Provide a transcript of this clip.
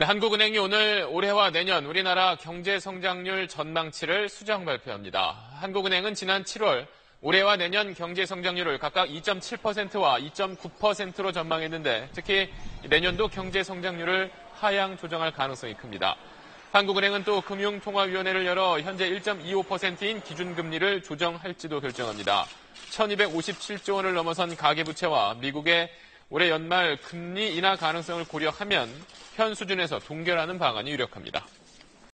네, 한국은행이 오늘 올해와 내년 우리나라 경제 성장률 전망치를 수정 발표합니다. 한국은행은 지난 7월 올해와 내년 경제 성장률을 각각 2.7%와 2.9%로 전망했는데 특히 내년도 경제 성장률을 하향 조정할 가능성이 큽니다. 한국은행은 또 금융통화위원회를 열어 현재 1.25%인 기준금리를 조정할지도 결정합니다. 1257조 원을 넘어선 가계부채와 미국의 올해 연말 금리 인하 가능성을 고려하면 현 수준에서 동결하는 방안이 유력합니다.